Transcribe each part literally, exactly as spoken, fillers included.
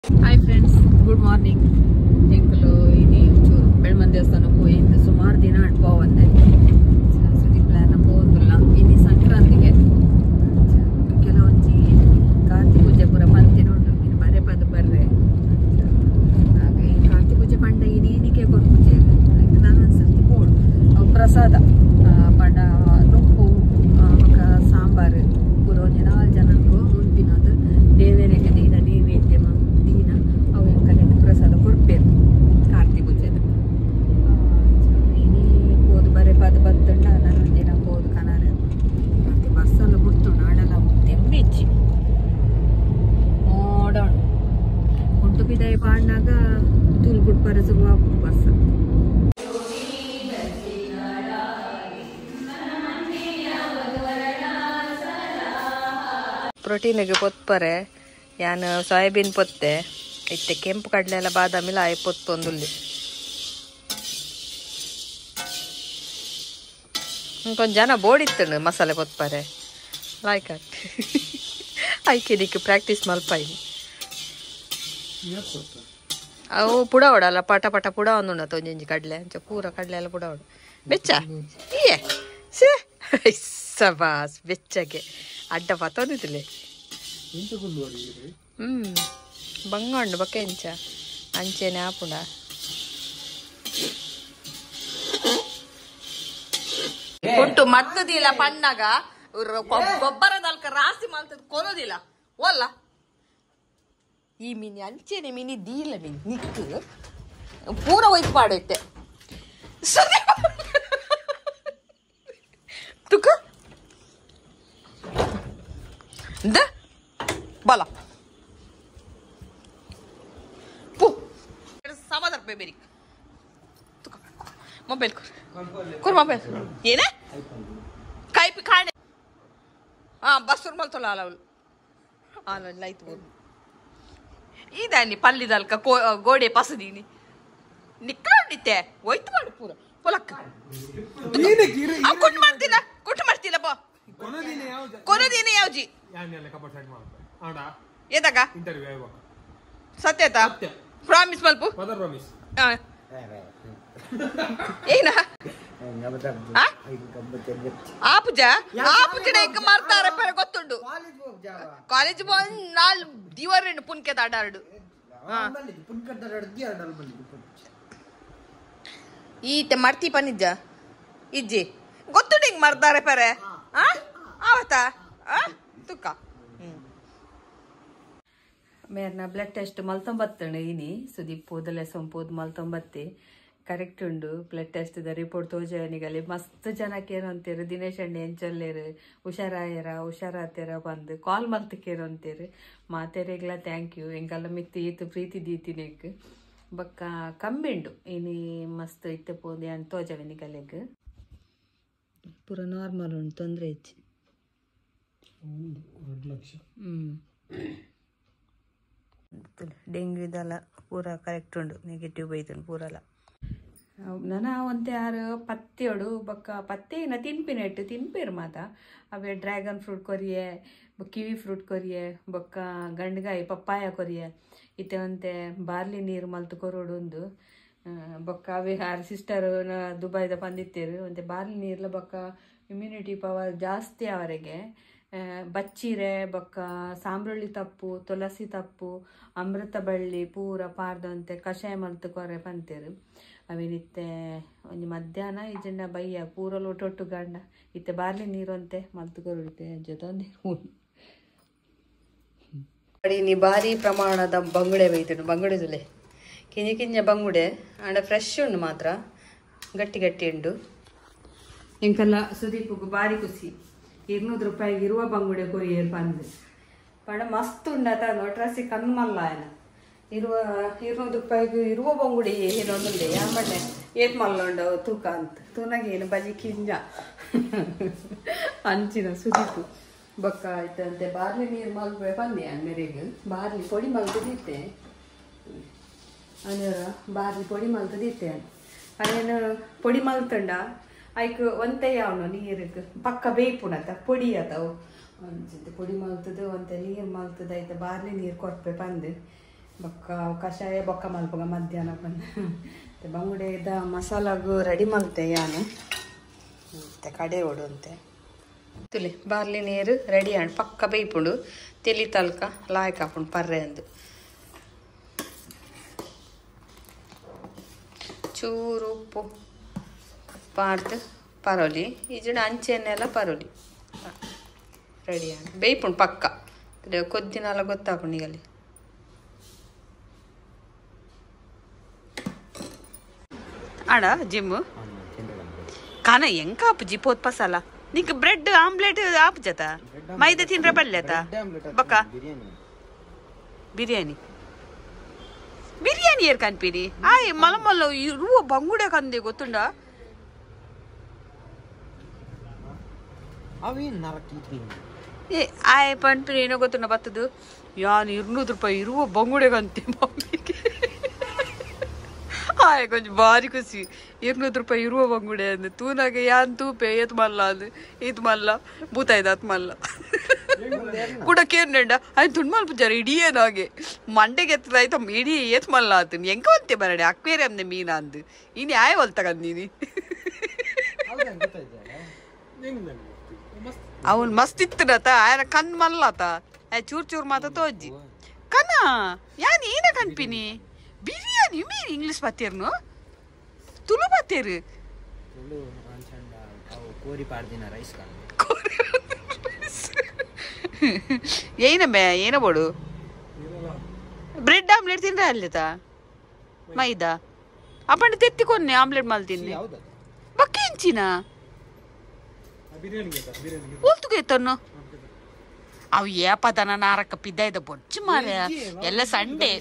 Hi friends, good morning. ಎಂಕಲು ಇನಿ ಚೂರು ಬೆಳ್ಮನ್ ದೇವಸ್ಥಾನಕ್ಕೆ ಹೋಗಿದ್ದು ಸುಮಾರು ದಿನ ಅಟ್ಕೋ ಬಂದೆ. ಸುದೀಪ್ ಪ್ಲಾನ್ ಹೋಗುದಿಲ್ಲ ಇನಿ ಸಂಕ್ರಾಂತಿಗೆ ಕೆಲವೊಂಜಿ ಕಾರ್ತಿ ಪೂಜೆ ಪೂರ ಪಂತಿ ನೋಡ್ರು ಇನ್ನು ಬರೆ ಪದ ಬರ್ರೆ ಹಾಗೆ ಈ ಕಾರ್ತಿ ಪೂಜೆ ಪಂಡ ಇನಿಕೆ ಕೊಟ್ಟು ಪೂಜೆ ನಾನು ಒಂದ್ಸರ್ತಿ ಕೋಡು ಅವು ಪ್ರಸಾದ ಪಂಡ ನುಪ್ಪು ಬೊಕ್ಕ ಸಾಂಬಾರು ಪೂರ ಒಂಜಿ ನಾಲ್ಕು ಜನಕ್ಕೂ ಉಂಪಿನದು ದೇವೇರಿಗೆ ದೀನ ನೈವೇದ್ಯ ದೀನ ಅವು ಎಂಕಲೆಂದು ಪ್ರಸಾದ ಕೊಡ್ಪೇರು ಕಾರ್ತಿ ಪೂಜೆದು ಇನಿ ಹೋದು ಬರೆ ಪದ ಬತ್ತುಂಡ ನಾನೊಂದು ದಿನ ಹೋದು ಕನಾರ ಮತ್ತೆ ಬಸ್ಸಲ್ಲಿ ಬಿಡ್ತು ನಾಡೆಲ್ಲ ತೆಂಬಿಚ್ಚಿ ನೋಡೋಣ ಕುಂಟು ಬಿದಾಯಿ ಪಾಡ್ನಾಗ ತೂಲ್ಗುಡ್ ಪರಸುವ ಬಸ್ ಪ್ರೋಟೀನಿಗೆ ಪೊತ್ಪರೆ ಯಾನು ಸೋಯಾಬೀನ್ ಪೊತ್ತೆ ಇತ್ತೆ ಕೆಂಪು ಕಡಲೆ ಎಲ್ಲ ಬಾದಾಮಿಲ್ಲ ಆಯ್ ಪೊತ್ತೊಂದುಲ್ಲಿ ಕೊಂಚ ಜನ ಬೋಡಿತ್ತು ಮಸಾಲೆ ಪೊತ್ಪರೆ ಲಾಯ್ಕ ಆಯ್ಕೆ ದಿಕ್ಕೆ ಪ್ರಾಕ್ಟೀಸ್ ಮಲ್ಪಾಯಿ ಅವು ಪುಡ ಓಡಲ್ಲ ಪಟ ಪಟ ಪುಡ ಒಂದು ತೊಂಜಿ ಕಡಲೆ ಅಂಚ ಪೂರ ಕಡಲೆ ಎಲ್ಲ ಪುಡ ಓಡ ಬೆಚ್ಚ ಏ ಸಬಾಸ್ ಬೆಚ್ಚಗೆ ಅಡ್ಡ ಪತ್ತೊಂದಿತ್ತಿಲ್ಲ ಹ್ಮ್ ಬಂಗೊಂಡು ಬಕ್ಕ ಎಂಚ ಅಂಚೆನೆ ಆಪುಂಡ ಕೊಟ್ಟು ಮತ್ತದಿಲ್ಲ ಪಣ್ಣಾಗ ಗೊಬ್ಬರ ದಲ್ಕ ರಾಸಿ ಮಲ್ತದ ಕೊನೋದಿಲ್ಲ ಓಲ್ಲ ಈ ಮೀನಿ ಅಂಚೆನೆ ಮೀನಿ ದೀಲ ಮೀನಿ ನಿಕ್ಕು ಪೂರ ಒಯ್ತು ಪಾಡೈತೆ ತುಕ ದ ಬಲ ಪು ಸಮಾಧಾನ ರೂಪಾಯಿ ಬೇರಿ ಮೊಬೈಲ್ ಕೊರ್ ಮೊಬೈಲ್ ಏನೇ ಕೈಪಿ ಕಾಣೆ ಹಾ ಬಸ್ ಮಲ್ತಲ್ಲ ಅಲವಳು ಆನಲ್ಲ ಆಯ್ತು ಬೋದು ಇದಾನಿ ಪಲ್ಲಿದಲ್ಕ ಗೋಡೆ ಪಸದೀನಿ ನಿಕ್ಕೊಂಡಿತ್ತೆ ಒಯ್ತು ಮಾಡು ಪೂರ ಪೊಲಕ್ಕ ಕುಟ್ಟು ಮಾಡ್ತಿಲ್ಲ ಕುಟ್ಟು ಮಾಡ್ತಿಲ್ಲ ಬಾ ಕೊನದಿನ ಯಾವ್ಜಿ ಏದಾಗ ಸತ್ಯತ ಪ್ರಾಮಿಸ್ ಮಲ್ಪು ಏನ ಆಪುಜ ಆಪುಜ ಮಾಡ್ತಾರೆ ಪರ ಗೊತ್ತುಂಡು ಕಾಲೇಜ್ ಬಂದ್ ನಾಲ್ ದಿವರೆಂಡು ಪುನ್ಕೆ ದಾಡಾರ್ಡು ಈತೆ ಮರ್ತಿ ಪನಿಜ್ಜ ಇಜ್ಜಿ ಗೊತ್ತುಂಡು ಹಿಂಗ್ ಮಾಡ್ತಾರೆ ಪರೆ ಆವತ್ತಾ ತುಕ್ಕ ಮೇರ್ನ ಬ್ಲಡ್ ಟೆಸ್ಟ್ ಮಲ್ತೊಂಬತ್ತಂಡು ಇನಿ ಸುದೀಪ್ ಪೂದಲೆ ಸೊಂಪುದು ಮಲ್ತೊಂಬತ್ತಿ ಕರೆಕ್ಟ್ ಉಂಡು ಬ್ಲಡ್ ಟೆಸ್ಟ್ ದ ರಿಪೋರ್ಟ್ ತೋಜನಿಗಲ್ಲಿ ಮಸ್ತ್ ಜನಕ್ಕೇನು ಅಂತೀರು ದಿನೇಶ್ ಅಣ್ಣೆ ಎಂಚೊಲ್ಲೇರು ಹುಷಾರಾಯರ ಹುಷಾರಾತೇರ ಬಂದು ಕಾಲ್ ಮಲ್ತಕ್ಕೇರು ಅಂತೀರು ಮಾತೇರಿಗ್ಲ ಥ್ಯಾಂಕ್ ಯು ಎಂಕಲ್ಲ ಮಿತ್ತು ಈತು ಪ್ರೀತಿ ದೀತಿನೇಕ್ ಬಕ್ಕ ಕಮ್ಮಿಂಡು ಇನಿ ಮಸ್ತ್ ಇತ್ತೆ ಪೋದೆ ಅಂತ ತೋಜವನಿಗಲೆಗ್ ಪೂರ ನಾರ್ಮಲ್ ಉಂಟು ತೊಂದರೆ ಹೆಚ್ಚಿ ಹ್ಮ್ ಡೆಂಗ್ಯೂ ಇದೆಲ್ಲ ಪೂರ ಕರೆಕ್ಟ್ ಉಂಡು ನೆಗೆಟಿವ್ ಬೈತನು ಪೂರಲ್ಲ ನನ್ನ ಒಂತೆ ಯಾರು ಪತ್ತೆಯೋಡು ಬೊಕ್ಕ ಪತ್ತೆನ ತಿನ್ಪಿನೆಟ್ಟು ತಿನ್ಪೇರು ಮಾತ ಅವೇ ಡ್ರ್ಯಾಗನ್ ಫ್ರೂಟ್ ಕೊರಿಯೆ ಕಿವಿ ಫ್ರೂಟ್ ಕೊರಿಯೆ ಬೊಕ್ಕ ಗಂಡಗಾಯಿ ಪಪ್ಪಾಯ ಕೊರಿಯೆ ಇತ್ತೆ ಒಂತೆ ಬಾರ್ಲಿ ನೀರು ಮಲ್ತು ಕೊರೋಡು ಒಂದು ಬೊಕ್ಕ ಅವೇ ಯಾರು ಸಿಸ್ಟರ್ ದುಬೈದ ಬಂದಿತ್ತೇರು ಒಂತೆ ಬಾರ್ಲಿ ನೀರ್ಲ ಬೊಕ್ಕ ಇಮ್ಯುನಿಟಿ ಪವರ್ ಜಾಸ್ತಿ ಅವರಿಗೆ ಬಚ್ಚಿರೆ ಬೊಕ್ಕ ಸಾಂಬ್ರುಳ್ಳಿ ತಪ್ಪು ತುಳಸಿ ತಪ್ಪು ಅಮೃತ ಬಳ್ಳಿ ಪೂರ ಪಾರ್ದಂತೆ ಕಷಾಯ ಮಲ್ತು ಕೊರೆ ಪಂತೇರು ಅವೇನಿತ್ತೆ ಒಂಜಿ ಮಧ್ಯಾಹ್ನ ಇಜನ್ನ ಬಯ್ಯ ಪೂರ ಲೋಟೊಟ್ಟು ಗಂಡ ಇತ್ತೆ ಬಾರ್ಲಿ ನೀರು ಅಂತೆ ಮಲ್ತು ಕೊರಡುತ್ತೆ ಜೊತೆ ನೀ ಭಾರಿ ಪ್ರಮಾಣದ ಬಂಗುಡೆ ಬೈತುಂಡು ಬಂಗುಡೆ ತುಲೆ ಕಿಂಜ ಕಿಂಜ ಬಂಗುಡೆ ಆಂಡ ಫ್ರೆಶ್ ಉಂಡು ಮಾತ್ರ ಗಟ್ಟಿ ಗಟ್ಟಿ ಉಂಡು ಇಂಕಲ್ಲ ಸುದೀಪ್ಗೂ ಭಾರಿ ಖುಷಿ ഇരുന്നൂറ് ರೂಪಾಯಿಗೆ ಇರುವ ಬಂಗುಡೆ ಕೊರಿಯರ್ ಬಂದು ಪಂಡ ಮಸ್ತ್ ಉಂಡತ ನೋಟ್ರಾಸಿ ಕಣ್ಮಲ್ಲ ಆಯ್ನ ಇರುವ ഇരുന്നൂറ് ರೂಪಾಯಿಗೆ ಇರುವ ಬಂಗುಡೆ ಏನೊಂದುಂಡೆ ಯಾಮಣ್ಣೆ ಏಟ್ ಮಲ್ಲ ಉಂಡವು ತೂಕ ಅಂತ ತೂನಾಗೇನು ಬಜಿ ಕಿಂಜ ಅಂಚಿನ ಸುದೀಪು ಬೊಕ್ಕ ಆಯ್ತಂತೆ ಬಾರ್ಲಿ ನೀರು ಮಲ್ಪೆ ಬಂದೆ ಅಂಗಡಿಗೆ ಬಾರ್ಲಿ ಪೊಡಿ ಮಲ್ತದಿತ್ತೆ ಅನರ ಬಾರ್ಲಿ ಪೊಡಿ ಮಲ್ತದಿತ್ತೆ ಅದೇನು ಪೊಡಿ ಮಲ್ತಂಡ ಐಕ್ ಒಂತೆ ಯಾವನು ನೀರಿಗೆ ಪಕ್ಕ ಬೇಯ್ಪುಣತ ಪೊಡಿ ಅದಾವು ಒಂಚೂರು ಪೊಡಿ ಮಲ್ತದ ಒಂತೆ ನೀರು ಮಲ್ತದ ಆಯ್ತು ಬಾರ್ಲಿ ನೀರು ಕೊಡ್ಪೆ ಬಂದು ಬೊಕ್ಕ ಕಷಾಯ ಬೊಕ್ಕ ಮಲ್ಪಗ ಮಧ್ಯಾಹ್ನ ಬಂದು ಬಂಗುಡೆದ ಮಸಾಲಾಗು ರೆಡಿ ಮಲ್ತೆ ಯಾನು ಮತ್ತೆ ಕಡೆ ಓಡುಂತೆ ತುಲಿ ಬಾರ್ಲಿ ನೀರು ರೆಡಿ ಆಂಡ್ ಪಕ್ಕ ಬೇಯ್ಪುಂಡು ತೆಲಿ ತಲ್ಕ ಲಾಯ್ಕ್ ಹಾಪುಂಡು ಪರ್ರೆ ಅಂದು ಚೂರು ಉಪ್ಪು ಪಾಡ್ದು ಪರೋಲಿ ಈಜುಡ ಅಂಚೆನೆಲ್ಲ ಪರೋಲಿ ರೆಡಿ ಆಂಡ್ ಬೇಯ್ಪುಂಡು ಪಕ್ಕ ಕೊದ್ದಿನೆಲ್ಲ ಗೊತ್ತಾಪುಂಡು ಈಗಲ್ಲಿ ಆಡ ಜಿಮ್ಮು ಕಾನ ಹೆಂಗ ಆಪು ಜಿ ಪೋತ್ ಪಸಾಲ నీకు బ్రెడ్ ఆమ్లెట్ ఆపు జత మైదా తినరా పల్లెత బక్క బిర్యానీ బిర్యానీ ఏర్ కనిపిరి ఆయ్ మల మల్ల ఇరువ బంగుడే కంది ಗೊತ್ತುಂಡ ಅವಿ ನರಕಿ ಏ ಆಯ್ ಪನ್ಪಿರಿ ಏನೋ ಗೊತ್ತುಂಡ ಬತ್ತದು ಯಾನ್ ಇರ್ನೂರು ರೂಪಾಯಿ ಇರುವ ಬಂಗುಡೆ ಕಂತಿ ಮಮ್ಮಿಗೆ ಆಯ್ ಕೊಂಚ ಭಾರಿ ಖುಷಿ ಇರ್ನೂರು ರೂಪಾಯಿ ಇರುವ ಬಂಗುಡೆ ಅಂದು ತೂನಾಗೆ ಯಾನ್ ತೂಪೆ ಏತ್ ಮಲ್ಲ ಅಂದು ಈತ್ ಮಲ್ಲ ಬೂತಾಯ್ದಾತ್ ಮಲ್ಲ ಕೂಡ ಕೇರ್ನೆಂಡ ಆಯ್ತು ತುಂಡು ಮಲ್ಪ ಜರ ಇಡೀ ಏನಾಗೆ ಮಂಡೆಗೆ ಎತ್ತದಾಯ್ತು ಇಡೀ ಏತ್ ಮಲ್ಲ ಆತನು ಹೆಂಗ ಒಂತೆ ಬರಡೆ ಅಕ್ವೇರಿಯಮ್ನೆ ಮೀನ ಅಂದು ಇನ್ನು ಆಯ್ ಹೊಲ್ ತಗಂದೀನಿ ಅವನ್ ಮಸ್ತ್ ಇತ್ತನತ ಆಯ್ನ ಕಣ್ ಮಲ್ಲತ ಆಯ್ ಚೂರ್ ಚೂರ್ ಮಾತ ತೋಜ್ಜಿ ಕನ ಯಾನ್ ಏನ ಕನ್ಪಿನಿ ಬಿರಿಯಾನಿ ಮೀನು ಇಂಗ್ಲಿಷ್ ಬತ್ತೇರ್ನು ತುಳು ಬತ್ತೇರು ಕೋರಿ ಪಾಡ್ದಿನ ರೈಸ್ ಏನ ಬೇ ಏನ ಬೋಡು ಬ್ರೆಡ್ ಆಮ್ಲೆಟ್ ತಿಂದ್ರೆ ಅಲ್ಲಿತ ಮೈದಾ ಅಪ್ಪಂಡು ತೆತ್ತಿಕೊನ್ನೆ ಆಮ್ಲೆಟ್ ಮಲ್ ತಿನ್ನೆ ಬಕ್ಕೆ ಹೆಂಚಿನ ಉಲ್ತುಗೆತ್ತನ್ನು ಅವು ಏಪದನ ನಾರಕ್ಕ ಪಿದ್ದ ಇದ್ದ ಬೊಚ್ಚು ಮಾರ ಎಲ್ಲ ಸಂಡೆ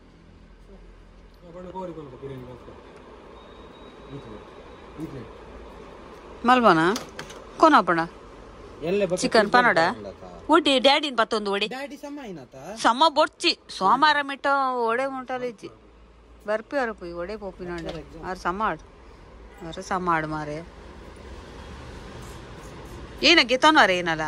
ಮಲ್ಬನ ಕೊನಪಣ ಚಿಕನ್ ಪನೋಡ ಊಟಿ ಡ್ಯಾಡಿನ ಪತ್ತೊಂದು ಒಡಿ ಸಮ ಬೊಡ್ಚಿ ಸೋಮವಾರ ಮಿಟ್ಟ ಒಡೆ ಮುಟ್ಟಲಿಚ್ಚಿ ಬರ್ಪಿ ಅರಪಿ ಒಡೆ ಪೋಪಿ ನೋಡ ಅವ್ರು ಸಮಾಡ್ ಅವ್ರ ಸಮಾಡ್ ಮಾರೆ ಏನ ಗೆತನೋರ ಏನಲ್ಲ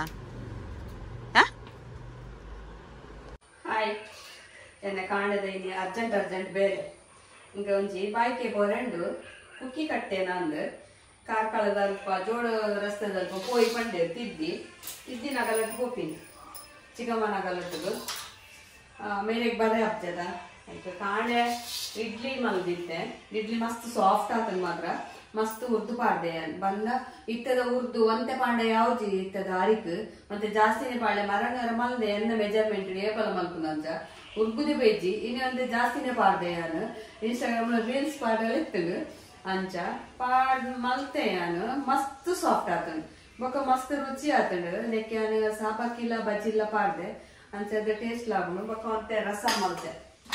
ಹಾಯ್ ಎನ್ನ ಕಾಂಡದ ಇನಿ ಅರ್ಜೆಂಟ್ ಅರ್ಜೆಂಟ್ ಬೇರೆ ಇಂಕ ಒಂಜಿ ಬಾಯ್ಕೆ ಬೋರೆಂಡು ಕುಕ್ಕಿ ಕಟ್ಟೆನ ಅಂದ್ ಕಾರ್ಕಳದ ಅಲ್ಪ ಜೋಡ ರಸ್ತೆದಲ್ಪ ಪೋಯಿ ಪಂಡೆ ತಿದ್ದಿ ತಿದ್ದಿ ನಗಲಟ್ಟು ಹೋಪಿನಿ ಚಿಕ್ಕಮ್ಮ ನಗಲಟ್ಟದು ಮೇಲೆಗೆ ಬರೆ ಹಬ್ಜದ ಆಯ್ತು ಕಾಂಡೆ ಇಡ್ಲಿ ಮಲ್ದಿದ್ದೆ ಇಡ್ಲಿ ಮಸ್ತ್ ಸಾಫ್ಟ್ ಆತನ್ ಮಾತ್ರ ಮಸ್ತ್ ಉರ್ದು ಪಾಡ್ದೆ ಬಂದ ಇತ್ತದ ಉರ್ದು ಒಂತೆ ಪಾಂಡೆ ಯಾವ್ಜಿ ಇತ್ತದ ಅರಿಕ್ ಮತ್ತೆ ಜಾಸ್ತಿನೇ ಪಾಡ್ಲೆ ಮರನರ ಮಲ್ದೆ ಎನ್ನ ಮೆಜರ್ಮೆಂಟ್ ಏಪಲ ಮಲ್ಪುನಂಚ ಉರ್ಗುದಿ ಬೇಜಿ ಇನ್ನು ಒಂದು ಜಾಸ್ತಿನೇ ಪಾಡ್ದೆ ನಾನು ಇನ್ಸ್ಟಾಗ್ರಾಮ್ ರೀಲ್ಸ್ ಪಾಡಲ್ಲ ಇತ್ತದು ಅಂಚ ಪಾಡ್ ಮಲ್ತೆ ನಾನು ಮಸ್ತ್ ಸಾಫ್ಟ್ ಆತನ್ ಬೊಕ್ಕ ಮಸ್ತ್ ರುಚಿ ಆತಂಡು ನೆಕ್ಕೆ ನಾನು ಸಾಪಕ್ಕಿಲ್ಲ ಬಜ್ಜಿಲ್ಲ ಪಾಡ್ದೆ ಅಂಚದ ಟೇಸ್ಟ್ ಲಾಗುನು ಬೊಕ್ಕ ಮತ್ತೆ ರಸ ಮಲ್ತೆ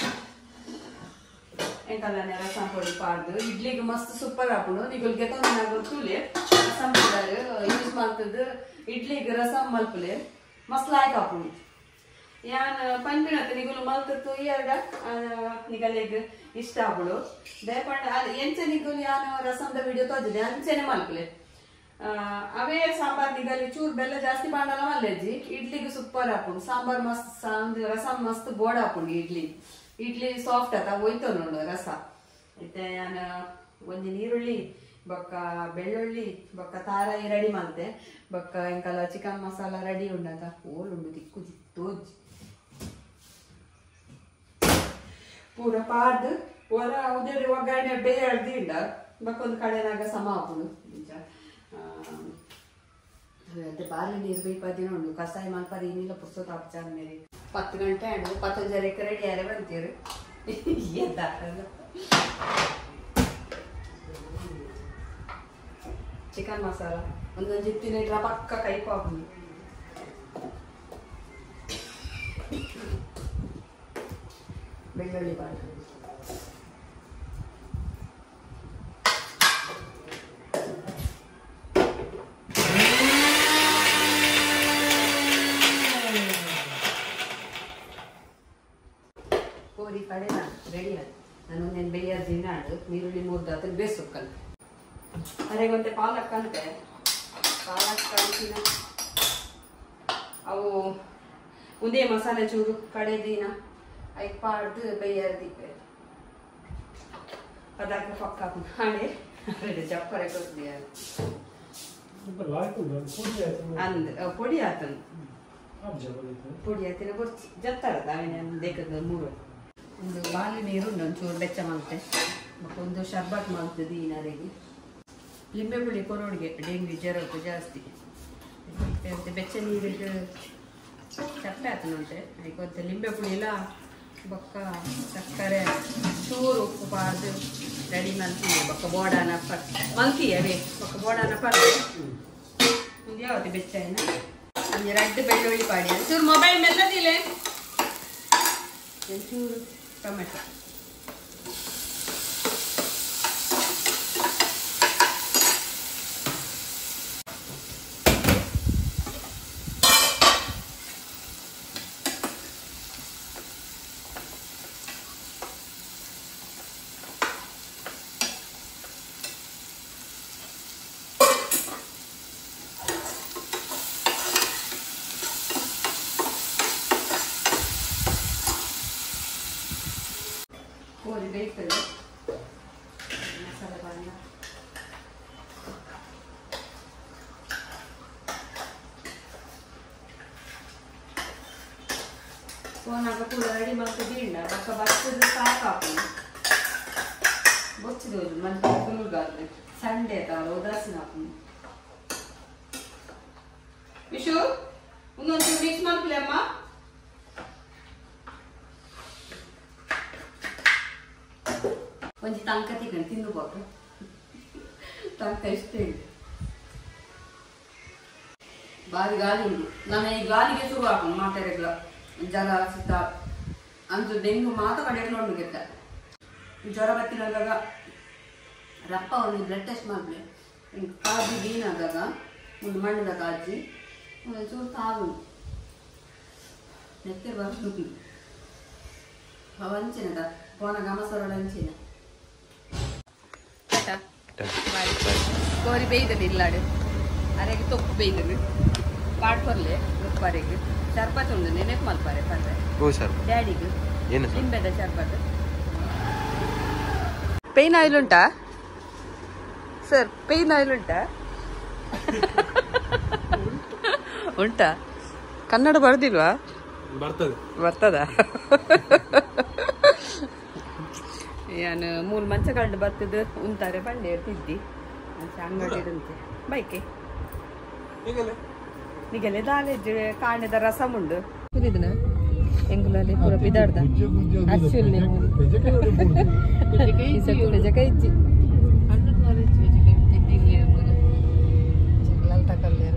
ಎಂಕಲ್ಲನೆ ರಸಂ ಪೊಡಿ ಪಾಡ್ದು ಇಡ್ಲಿಗೆ ಮಸ್ತ್ ಸೂಪರ್ ಹಾಕೊಂಡು ನಿಗುಲ್ಗೆ ತೊಂದ್ರೆ ಗೊತ್ತೂಲೆ ರಸಂ ಪೌಡರ್ ಯೂಸ್ ಮಾಡ್ತದ್ದು ಇಡ್ಲಿಗೆ ರಸಂ ಮಲ್ಪಲೆ ಮಸ್ತ್ ಲಾಯ್ಕ್ ಹಾಕೊಂಡು ಯಾನ್ ಪಂಪಿನತ್ತ ನಿಗುಲು ಮಲ್ತತ್ತು ಎರಡ ನಿಗಲಿಗೆ ಇಷ್ಟ ಆಗ್ಬಿಡು ದಯಪಂಡ ಅದು ಎಂಚ ನಿಗುಲು ಯಾನು ರಸಂದ ವಿಡಿಯೋ ತೋಜಿದೆ ಅಂಚೆನೆ ಮಲ್ಪಲೆ ಅವೇ ಸಾಂಬಾರ್ ನಿಗಲಿ ಚೂರ್ ಬೆಲ್ಲ ಜಾಸ್ತಿ ಮಾಡಲ್ಲ ಮಲ್ಲೆಜ್ಜಿ ಇಡ್ಲಿಗೆ ಸೂಪರ್ ಹಾಕೊಂಡು ಸಾಂಬಾರ್ ಮಸ್ತ್ ರಸಂ ಮಸ್ತ್ ಬೋರ್ಡ್ ಹಾಕೊಂಡು ಇಡ್ಲಿ ಇಡ್ಲಿ ಸಾಫ್ಟ್ ಆತ ಹೋಯ್ತು ನೋಡು ರಸ ಮತ್ತೆ ನಾನು ಒಂದು ನೀರುಳ್ಳಿ ಬೊಕ್ಕ ಬೆಳ್ಳುಳ್ಳಿ ಬೊಕ್ಕ ತಾರಾಯಿ ರೆಡಿ ಮಾಡ್ತೆ ಬೊಕ್ಕ ಇಂಕಲ್ಲ ಚಿಕನ್ ಮಸಾಲ ರೆಡಿ ಉಂಡತ ಓಲುಂಡು ತಿಕ್ಕು ತೋಜ್ ಪೂರ ಪಾಡ್ದು ಹೊರ ಉದೇ ಒಗ್ಗರಣೆ ಬೇಯಳ್ದಿಂಡ ಬೊಕ್ಕ ಒಂದು ಕಡೆನಾಗ ಸಮ ಹಾಕೊಂಡು ನಿಜ ಅದೇ ಬಾರ್ಲಿ ನೀರು ಬೇಯ್ಪದಿನ ಉಂಡು ಕಸಾಯ ಮಲ್ಪರಿ ಏನಿಲ್ಲ ಪುಸ್ತಕ ಹಾಕ್ಚಾರ ಮೇಲೆ ಪತ್ತು ಗಂಟೆ ಅಂಡು ಪತ್ತೊಂಜರಕ್ಕೆ ರೆಡಿ ಯಾರೇ ಬಂತೀರು ಚಿಕನ್ ಮಸಾಲ ಒಂದೊಂದು ಜಿತ್ತಿನ ಇಟ್ರ ಪಕ್ಕ ಕೈಕು ಹಾಕೊಂಡು ಬೆಳ್ಳುಳ್ಳಿ ಬಾಳ ಕೋರಿ ಕಡೆ ರೆಡಿ ಆಯ್ತು ನಾನು ಒಂದೇನು ಬೇಯರ್ ದಿನ ಆಡು ನೀರುಳ್ಳಿ ಮೂರ್ದು ಅದನ್ನು ಬೇಯಿಸ್ಬೇಕಲ್ಲ ಅರೆಗೊಂತೆ ಪಾಲಕ್ ಅಂತೆ ಪಾಲಕ್ ಕಳಿಸಿನ ಅವು ಒಂದೇ ಮಸಾಲೆ ಚೂರು ಕಡೆ ದಿನ ಐ ಪಾಡ್ದು ಬೈಯರ್ದಿಪ್ಪೆ ಅದಾಗ ಪಕ್ಕ ಮಾಡಿ ಚಪ್ಪರೆ ಕೊಡ್ತೀಯ ಅಂದ್ ಪೊಡಿ ಆತನು ಪುಡಿ ಆತಿನ ಕೊರ್ಚಿ ಜತ್ತಾರದ ಅವನ ದೇಕದ ಮೂರು ಒಂದು ಬಾಲಿ ನೀರು ಉಂಡು ಒಂಚೂರು ಬೆಚ್ಚ ಮಾಡ್ತೆ ಮತ್ತು ಒಂದು ಶರ್ಬತ್ ಮಾಡ್ತದೆ ದೀನರಿಗೆ ಲಿಂಬೆ ಹುಳಿ ಕೊರೋಡಿಗೆ ಡೆಂಗ್ಯೂ ಜ್ವರಕ್ಕೂ ಜಾಸ್ತಿ ಮತ್ತೆ ಬೆಚ್ಚ ನೀರಿಗೆ ಚಪ್ಪೆ ಆತನಂತೆ ಅದಕ್ಕೆ ಲಿಂಬೆ ಹುಳಿ ಎಲ್ಲ ಬೊಕ್ಕ ಸಕ್ಕರೆ ಚೂರು ಉಪ್ಪು ಪಾರ್ದು ರೆಡಿ ಮಲ್ತಿದೆ ಬೊಕ್ಕ ಬೋಡಾನ ಪ ಮಲ್ತಿಯೇ ಬೊಕ್ಕ ಬೋಡಾನ ಪರ್ದು ಒಂದು ಯಾವತ್ತು ಬೆಚ್ಚ ಏನ ಒಂದು ರೆಡ್ ಬೆಳ್ಳುಳ್ಳಿ ಪಾಡಿ ಚೂರು ಮೊಬೈಲ್ ಮೆಲ್ಲದಿಲ್ಲ ಚೂರು ಟೊಮೆಟೊ ಕೋಳಿ ಬೇಯ್ತದೆ ಮಸಾಲೆ ಬಾಣ ಫೋನಾಗ ಕೂಡ ರೆಡಿ ಮಾಡ್ತದೆ ಇಲ್ಲ ಪಕ್ಕ ಬರ್ತದೆ ಸಾಕು ಬೊಚ್ಚಿದೋದು ಮತ್ತೆ ಕುಲುಗಾದ್ರೆ ಸಂಡೆ ಆಯ್ತಲ್ಲ ಉದಾಸೀನ ಹಾಕೊಂಡು ವಿಶು ಒಂದೊಂದು ಮಿಕ್ಸ್ ಮಾಡ್ಕೊಳ್ಳಿ ಅಮ್ಮ ಒಂಜಿ ತಂಕ ತಿಕೊಂಡು ತಿನ್ನುವಾಗ ತಂಕ ಇಷ್ಟೇ ಉಂಟು ಬಾರಿ ಗಾಳಿ ಉಂಟು ನಾನು ಈ ಗಾಳಿಗೆ ಶುರು ಹಾಕೊಂಡು ಮಾತಾಡಿಲ್ಲ ಜಲ ಸಿದ್ಧ ಅಂತೂ ಡೆಂಗು ಮಾತ ಕಡೆಯಲ್ಲಿ ನೋಡು ಗೆಟ್ಟ ಜ್ವರ ಬತ್ತಿನಾದಾಗ ರಪ್ಪ ಒಂದು ಬ್ಲಡ್ ಟೆಸ್ಟ್ ಮಾಡಲಿ ಕಾಜಿ ಬೀನಾದಾಗ ಒಂದು ಮಣ್ಣದ ಕಾಜಿ ಚೂರು ತಾವು ನೆತ್ತೆ ಬರ್ತುಂಟು ಅವಂಚಿನದ ಪೋನ ಗಮಸರಳ ಅಂಚಿನ ಕೋರಿ ಬೇಯ್ದದು ಇಲ್ಲಾಡು ಅರೆಗೆ ತೊಪ್ಪು ಬೇಯ್ದದು ಪಾಡ್ಕೊರ್ಲೆ ಉಪ್ಪರೆಗೆ ಶರ್ಬತ್ ಉಂಡು ನೆನಪು ಮಲ್ಪಾರೆ ಪರ್ರೆ ಡ್ಯಾಡಿಗೆ ನಿಂಬೆದ ಶರ್ಬತ್ ಪೇನ್ ಆಯಿಲ್ ಉಂಟಾ ಸರ್ ಪೇನ್ ಆಯಿಲ್ ಉಂಟಾ ಉಂಟಾ ಕನ್ನಡ ಬರ್ದಿಲ್ವಾ ಬರ್ತದೆ ಬರ್ತದ ನಾನು ಮೂರು ಮಂಚ ಕಂಡು ಬರ್ತದ ಉಂತಾರೆ ಬಂಡೆ ತಿದ್ದಿ ಅಂಗಡಿ ಇದಂತೆ ಬೈಕೆ ನಿಗಲೆ ದಾಲೇಜ್ ಕಾಣದ ರಸಂ ಉಂಡು ಕುದಿದನ ಎಂಗುಲಲ್ಲಿ ಪೂರ ಬಿದಾಡ್ದ ಆಕ್ಚುಲಿ ಕೈಜ್ಜಿ ತಕಲ್ಲೇರು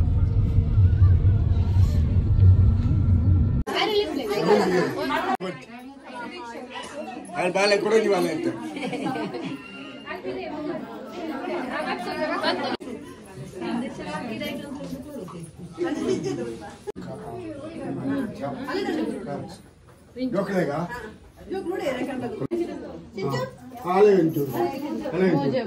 ಬಾಳೆ ಕೊಡೋದಿ ಬಾಳೆ ಅಂತ ಹಾಳೆ ಉಂಟು ಹಳೆ ಉಂಟು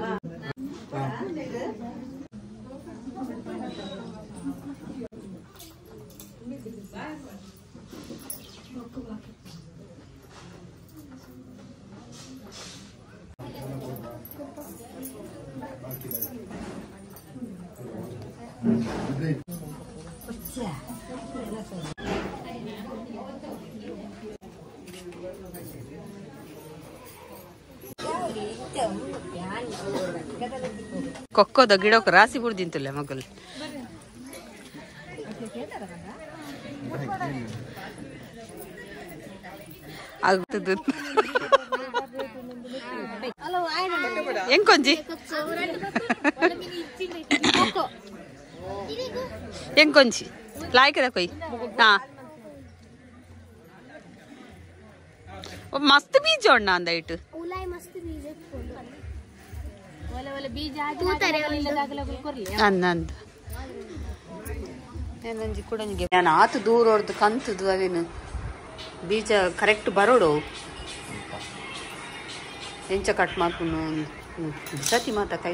ಕೊಕ್ಕೋದ ಗಿಡಕ್ಕೆ ರಾಸಿ ಬುಡ್ದಿಂತಲ್ಲ ಮಗಲ್ ಆಗ್ತದ ಎಂಕೊಂಜಿ ಎಂಕೊಂಜಿ ಲಾಯ್ಕದ ಕೊಯ್ ಹಾ ಮಸ್ತ್ ಬೀಜ ಉಣ್ಣ ಅಂದ ಇಟ್ಟು ಅನ್ನಂದು ಏನಂಜಿ ಕೂಡ ನಾನು ಆತು ದೂರ ಹೊಡ್ದು ಕಂತದ್ದು ಅವೇನು ಬೀಜ ಕರೆಕ್ಟ್ ಬರೋಡು ಎಂಚ ಕಟ್ ಮಾಡ್ಕೊಂಡು ಸತಿ ಮಾತ ಕೈ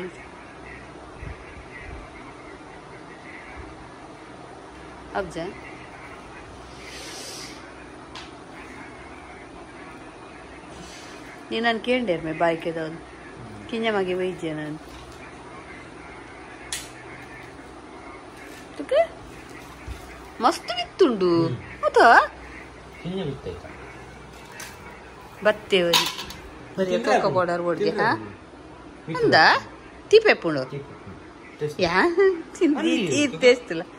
ಅಬ್ಜ ನೀನು ನಾನು ಕೇಂಡೇರ್ ಮೇ ಬಾಯ್ಕೆದವನು ಕಿಂಜ ಮಗೆ ವೈದ್ಯ ನಾನು ತುಕೆ ಮಸ್ತ್ ಬಿತ್ತುಂಡು ಹೌದಾ ಬತ್ತೇವರಿ ಬರೀ ಕೋಕೋ ಪೌಡರ್ ಹೊಡ್ಗೆ ಹಾ ಅಂದ ತಿಪ್ಪೆ ಪುಂಡು ಯಾ ತಿಂದು ಇದು ಟೇಸ್ಟ್ ಇಲ್ಲ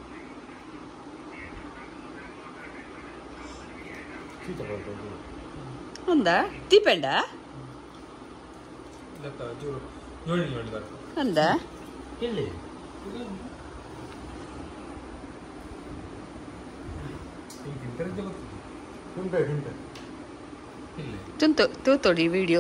ఉందా తీపండా ఉందా ತುಂತು ತೂತೋಡಿ ವಿಡಿಯೋ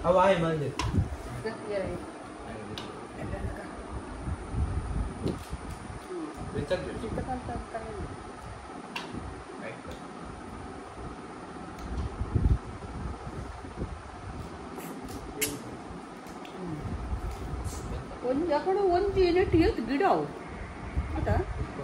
ಒಂದು ಯಾಕಡೆ ಒಂದು ಏನೆಟ್ಟು ಎತ್ತು ಗಿಡ ಅವು ಆಯ್ತಾ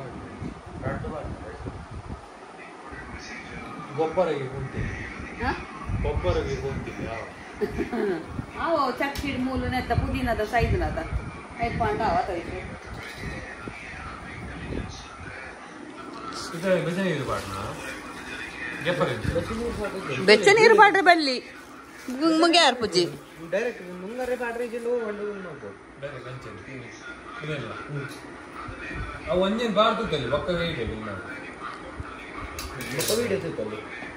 ಗೊಬ್ಬರಗೆ ಕುಂತಿಲ್ಲ ಗೊಬ್ಬರಗೆ ಕುಂತಿಲ್ಲ ಅವು ಚಕ್ಕಿಡ್ ಮೂಲನೆತ್ತ ಪುದೀನದ ಸೈಜ್ನದ ಐಪಾಂಡ ಅವತ್ತೈತೆ ಬೆಚ್ಚನೀರು ಪಾಡ್ರೆ ಬಲ್ಲಿ ಮುಂಗೆ ಯಾರು ಪೂಜಿ ಡೈರೆಕ್ಟ್ ಮುಂಗಾರೆ ಪಾಡ್ರೆ ಒಂದೇನು ಬಾರ್ದಲ್ಲಿ ಒಕ್ಕ ವೀಡಿಯೋ ವೀಡಿಯೋ